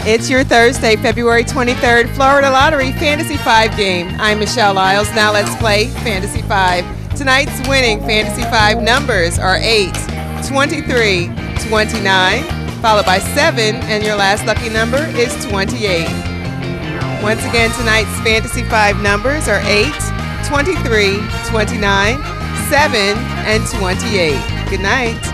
It's your Thursday, February 23rd, Florida Lottery Fantasy 5 game. I'm Michelle Lyles. Now let's play Fantasy 5. Tonight's winning Fantasy 5 numbers are 8, 23, 29, followed by 7, and your last lucky number is 28. Once again, tonight's Fantasy 5 numbers are 8, 23, 29, 7, and 28. Good night.